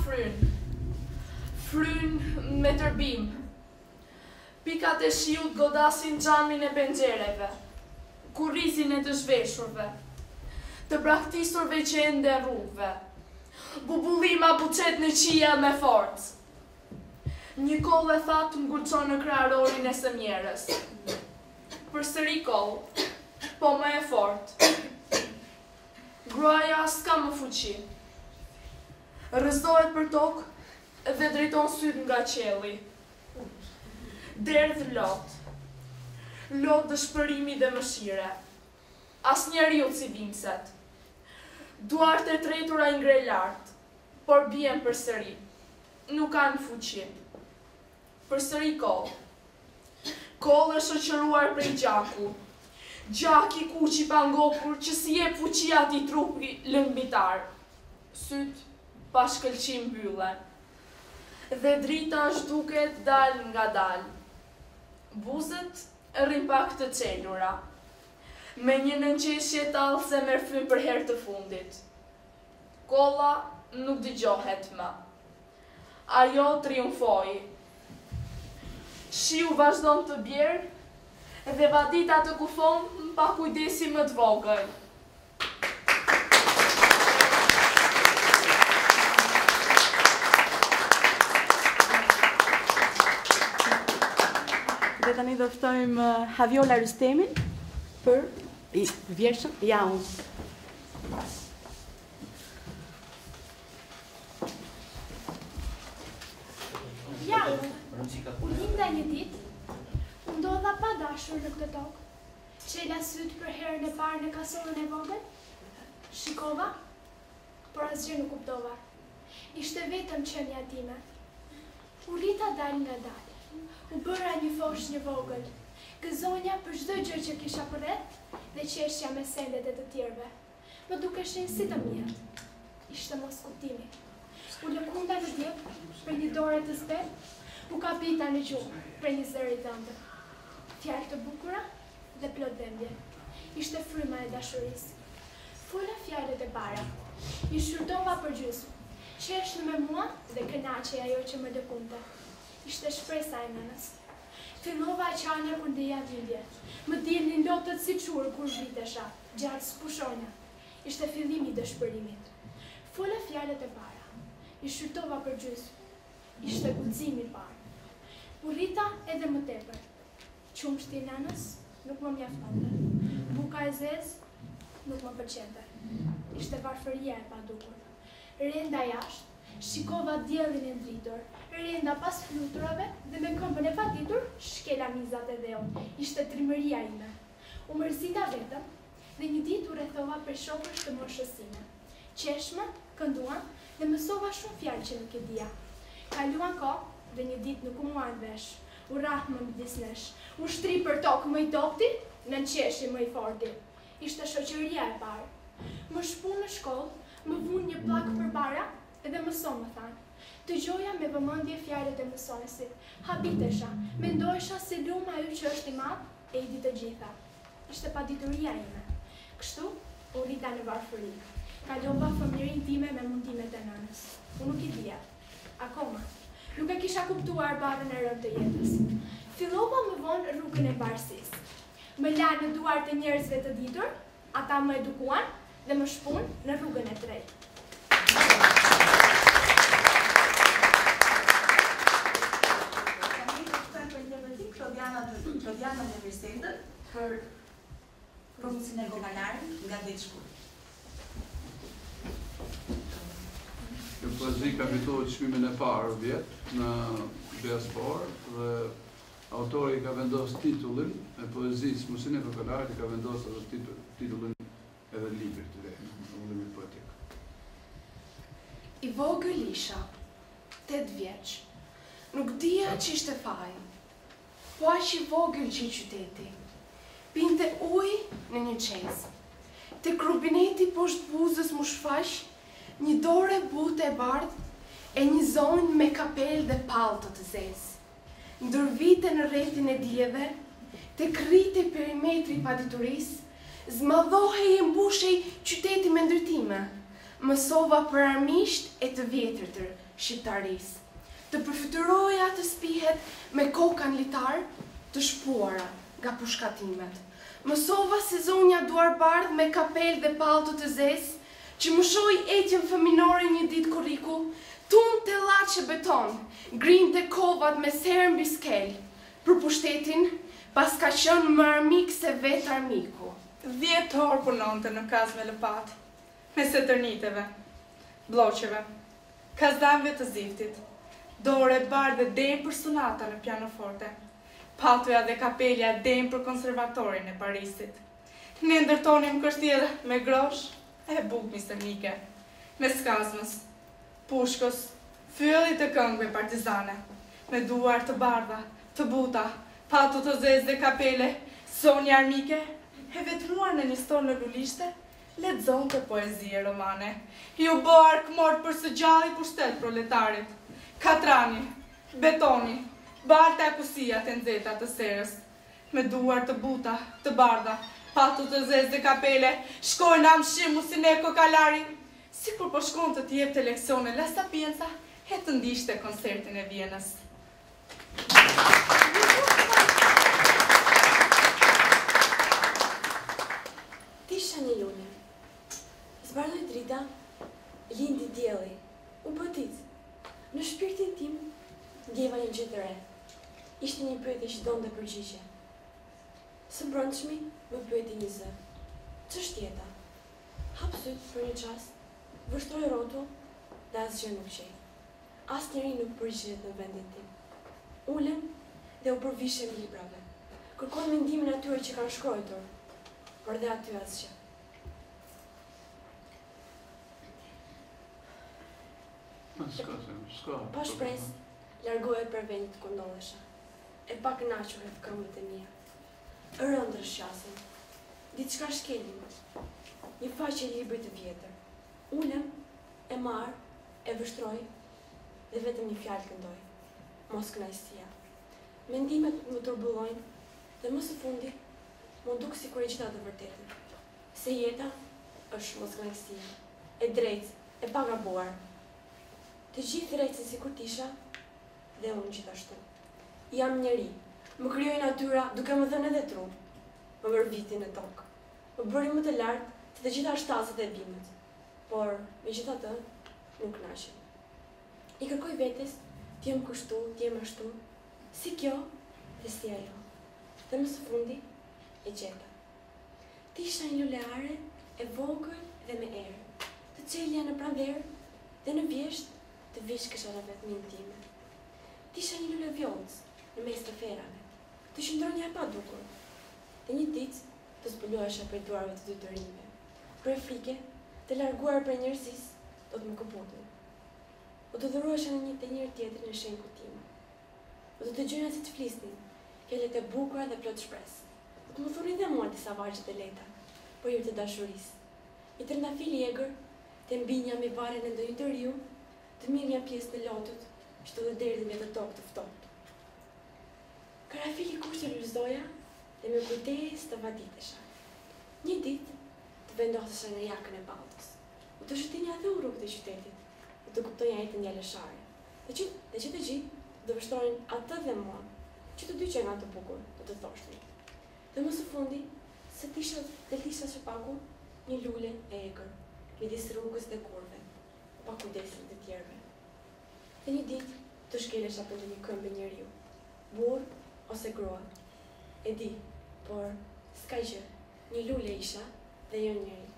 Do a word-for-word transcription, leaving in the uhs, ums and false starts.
fryn, fryn me tërbim. Pikat e shiut godasin xhamin e penxhereve, kurrizin e të zhveshurve, të braktisurve që ende rrugëve, bubullima buçet në qia me forcë. Një koll e thatë ngulçon në kraharorin e sëmjerës. Përsëri koll, po më e fortë. Gruaja s'ka më fuqi. Rrëzohet për tokë dhe drejton syt nga qielli. Derdh lot. Lot dëshpërimi dhe mëshire. Asnjëriu si bimset. Duart e tretura i ngre lart, por bien përsëri. Nuk kanë fuqi. Përsëri koll. Koll e shoqëruar prej gjaku. Gjaki kuqi pa ngopur që si jep fuqi ati trupi lëngbitar. Syt pa shkëlqim mbyllen. Dhe drita zhduket dal nga dal. Buzët rrin pak të çelura. Me një nënqeshje tallëse merr frym për herë të fundit. Kolla nuk dëgjohet më. Ajo triumfoi. Shiu vazhdon të bjerë dhe vadita të kufon pa kujdesi më të vogël. Dhe tani do ftojmë Haviola Rustemin për vjershën. Ja, unë. Ja, unë. U linda një ditë, u ndodha pa dashur në këtë tokë. Qela syt për herën e parë në kasorën e vogël. Shikova, por asgjë nuk kuptova. Ishte vetëm qenia time. U rita dal nga dal. U bëra një fosh një vogël. Gëzonja për çdo gjë që kisha përreth dhe qeshja me sendet e të tjerëve. Më dukeshin si të mirë. Ishte mos kuptimi. U lëkunda në djep për një dore të zbet, u kapita në gjuhë për një zëri të ëndër. Fjalë të bukura dhe plot dhembje. Ishte fryma e dashurisë. Fola fjalët e para. I shurdova për gjysmë. Qeshnë me mua dhe kënaqej ajo që më lëkunte. Ishte shpresa e nënës. Fillova e qanja kur ndeja lindje. Më dilnin lotët si qurë kur zhvitesha, gjatë spushonja. Ishte fillimi i dëshpërimit. Fola fjalët e para. I shyrtova për gjysmë. Ishte guximi i parë. U rrita edhe më tepër. Qumshti i nënës nuk më mjaftonte. Buka e zezë nuk më pëlqente. Ishte varfëria e padukur. Renda jashtë, shikova diellin e ndritur. Renda pas fluturave dhe me këmbën e patitur, shkela mizat e dheu. Ishte trimëria ime. U mërzita vetëm dhe një ditë u rrethova për shokësh të moshës sime. Qeshma, kënduan dhe mësova shumë fjalë që nuk e dija. Kaluan kohë dhe një ditë nuk u muan vesh. U rrah më midis nesh. U shtri për tokë më i dopti, në qeshi më i forti. Ishte shoqëria e parë. Më shpu në shkollë, më vun një plak për bara edhe mëson më thanë. Dëgjoja me vëmendje fjalët e mësonësit. Habitesha, mendojsha se luma ajo që është i madh e i di të gjitha. Ishte padituria ime. Kështu u rrita në varfëri. Kalova fëmijërinë time me mundimet e nënës. Unë nuk i dija. Akoma, nuk e kisha kuptuar barën e rënd të jetës. Fillova më vonë rrugën e barësisë. Më la në duart e njerëzve të ditur, ata më edukuan dhe më shpun në rrugën e drejtë. Klodiana dhe Virsetër për promocin e vokalarit nga Detë Shkurt. Kjo poezi ka fituar çmimin e parë vjet në Beaspor dhe autori ka vendosur titullin e poezisë Muzikën e vokalarit, ka vendosur edhe titullin edhe librit të vet, Ullëmi poetik. I vogël isha, tet vjeç. Nuk dija ç'ishte faji. Po aq i vogël që i qyteti. Pinte ujë në një qesë. Te krubineti poshtë buzës mu shfaq, një dore butë e bardhë e një zonjë me kapel dhe pallto të zezë. Ndër vite në rrethin e dieve, te krite perimetri paditurisë, zmadhohej e mbushej qyteti me ndërtime. mësova për armisht e të vjetër të shqiptarisë. Të përfytyroja të spihet me kokan litar të shpuara nga pushkatimet. Mësova si zonja duar bardh me kapel dhe pallto të zezë, që më shoj etjen fëminore një ditë kuriku, tun të laçe beton, grinte kovat me serën biskel, për pushtetin, pas ka qënë më armik se vetë armiku. Dhjetë orë punonte në kaz me lëpat, me setërniteve, bloqeve, kazanve të ziftit, dore bardhe dejmë për sunata në pianoforte, patoja dhe kapelja dejmë për konservatorin e Parisit. Ne ndërtonim kështjellë me grosh e buk misernike, me skazmës, pushkës, fyllit të këngëve partizane, me duar të bardha, të buta, patu të zezë dhe kapele, sonja armike, e vetmuar në një stol në lulishte, lexon të poezie romane. Ju bo arkmor për së gjalli pushtet proletarit, katrani, betoni, balta e kusia të nxehta të serës, me duar të buta, të bardha, patu të zezë dhe kapele, shkojnë amshimu si ne kokalari, si kur po shkon të t'jep të leksione La Sapienza, e të ndishte koncertin e Vienës. Tisha një lune. Zbardoj drita, lindi dielli, u bëtit. Në shpirtin tim, ndjeva një gjë të re. Ishte një pyetje që donte përgjigje. Së brëndshmi, më pyeti një zë. Ç'është jeta? Hap syt për një çast, vështroj rrotull dhe asgjë nuk qej. Asnjëri nuk përgjigjet në vendin tim. Ulem dhe u përvishem librave. Kërkoj mendimin atyre që kanë shkruar, por dhe aty asgjë. Pa shpresë, largohet për vendit ku ndodhesha. E pa kënaqur e të këmbët e mia. Ërëndër shqasin. Diçka shkelim. Një faqe libri të vjetër. Ulem, e marr, e vështroj dhe vetëm një fjalë këndoj. Mos kënaqësia. Mendimet më turbullojnë dhe më së fundi më duk sikur e gjitha të vërtetën. Se jeta është mos kënaqësia. E drejtë, e pagabuar. Të gjithë rrecin sikur tisha dhe unë gjithashtu. Jam njeri, më krijoi natyra duke më dhënë edhe trup. Më bërë viti në tokë. Më bëri më të lartë se të gjitha shtazet e bimët. Por, megjithatë, nuk kënaqem. I kërkoj vetes të jem kështu, të jem ashtu, si kjo dhe si ajo. Dhe më së fundi, e gjeta. Tisha një luleare e vogël dhe me erë, të çelja në pranverë dhe në vjesht të vish këshara vetmin time. Tisha një lule vjollës në mes të ferave, të qëndronja e pa dukur. Dhe një ditë të zbulohesha prej duarve të dy të rinjve. Prej frike, të larguar prej njerëzis, do të më këputin. Do të dhurohesha në një të njërë tjetër në shenjë time. Do të dëgjoja si të flisnin, fjalët e bukura dhe plot shpresë. Do të më thunin dhe mua disa vargje të lehta, për hir të dashurisë. Një trëndafil i egër, të mbinja me varen e ndonjë të riu, të mirë një pjesë të lotut, shto dhe deri dhe të tokë të ftohtë. Karafili kushtë lulëzoja dhe me kujdes të vaditesha. Një ditë të vendosesha në jakën e palltos. U të shëtinja dhe u rrugët e qytetit, u të kuptonja jetën njalëshare. Dhe që, dhe që të gjithë do vështronin atë dhe mua, që të dy që nga të bukur do të thoshtin. Dhe më së fundi, se tisha dhe tisha që paku, një lule e egër, midis rrugës dhe kurve, pa kujdesin të tjerëve. Dhe një ditë të shkelesha për një këmbë njeriu, burr ose grua. E di, por s'ka gjë, një lule isha dhe jo njeri.